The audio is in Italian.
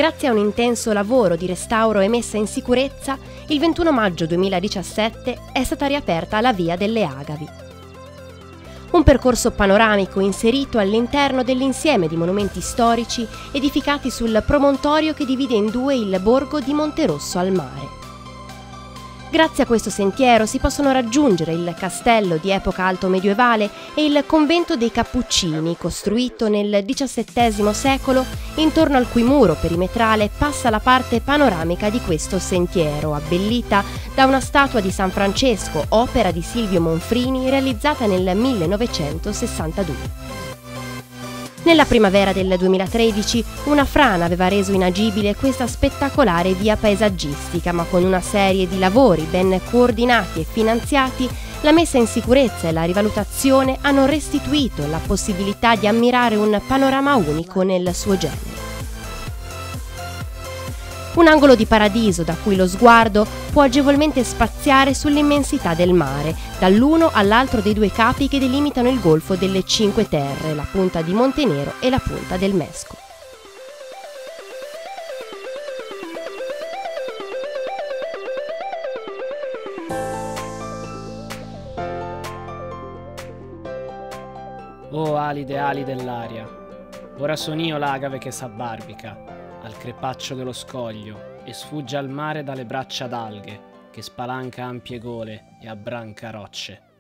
Grazie a un intenso lavoro di restauro e messa in sicurezza, il 21 maggio 2017 è stata riaperta la Via delle Agavi. Un percorso panoramico inserito all'interno dell'insieme di monumenti storici edificati sul promontorio che divide in due il borgo di Monterosso al mare. Grazie a questo sentiero si possono raggiungere il castello di epoca alto medievale e il convento dei Cappuccini, costruito nel XVII secolo, intorno al cui muro perimetrale passa la parte panoramica di questo sentiero, abbellita da una statua di San Francesco, opera di Silvio Monfrini, realizzata nel 1962. Nella primavera del 2013 una frana aveva reso inagibile questa spettacolare via paesaggistica, ma con una serie di lavori ben coordinati e finanziati, la messa in sicurezza e la rivalutazione hanno restituito la possibilità di ammirare un panorama unico nel suo genere. Un angolo di paradiso da cui lo sguardo può agevolmente spaziare sull'immensità del mare, dall'uno all'altro dei due capi che delimitano il golfo delle Cinque Terre, la punta di Montenero e la punta del Mesco. Oh alide ali dell'aria, ora son io l'agave che s'abbarbica al crepaccio dello scoglio e sfugge al mare dalle braccia d'alghe che spalanca ampie gole e abbranca rocce.